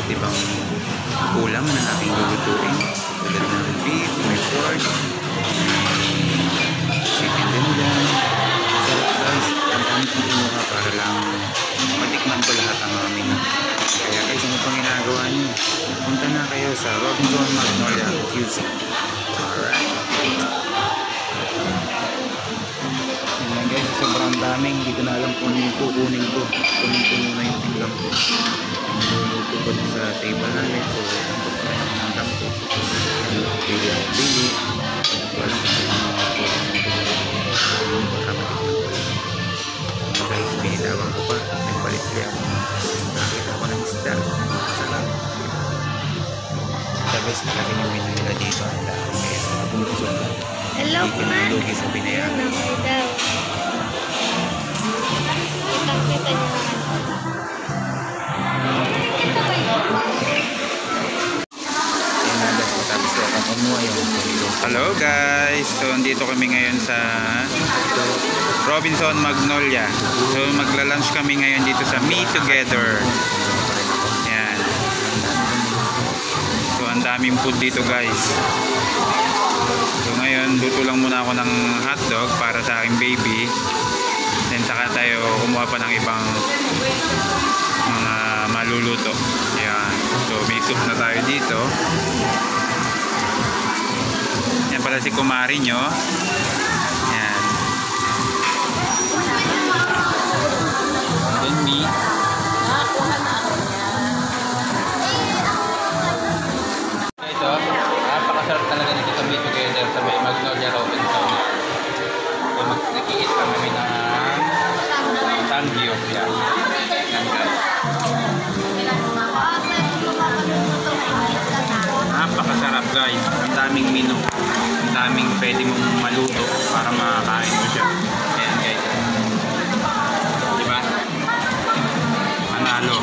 iba't ibang ulam na ating lulutuin. Tulad ng beef, may pork, chicken din dyan. Sarap guys, ang dami kong kinuha para lang matikman ko lahat ang aming. Kaya guys, ano pang ginagawa niyo? Punta na kayo sa Robinson Magnolia QC. Alright. Yan guys, sobrang daming, hindi ko na alam kung ano yung kukunin ko. Punong-puno na yung tinglam ko. Luluto ko sa table namin. So, ang tayo ng laptop. Pili ako pili. Walang kasi guys, binitawan ko pa. Nagpalit-pili ako. Nakita ko ng isda. Sarap. The best talaga yung menu nila dito. Ang dami. Kaya nabubusog ka. Hello, hindi ka nalugi sa binayaran. Okay daw. Kita nyo naman. Hello guys, so andito kami ngayon sa Robinson Magnolia. So magla-lunch kami ngayon dito sa Me Together. Yan. So ang daming food dito guys. So ngayon luto lang muna ako ng hotdog para sa aking baby. Then saka tayo kumuha pa ng ibang mga maluluto. Yan. So may soup na tayo dito. Yan pala si kumari nyo. Yan. Then me. Ito, napakasarap talaga nito sa Me Together sa may Magnolia Robinson. So nakikita kami ng Sangyup. Yan. Yan guys. Napakasarap guys. Ang daming menu. Ang daming pwede mong maluto para makakain mo siya. Ayan guys. Diba? Manalo.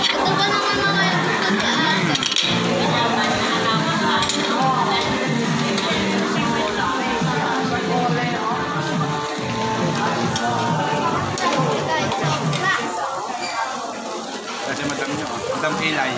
Kasi madam nyo. Madam Eli.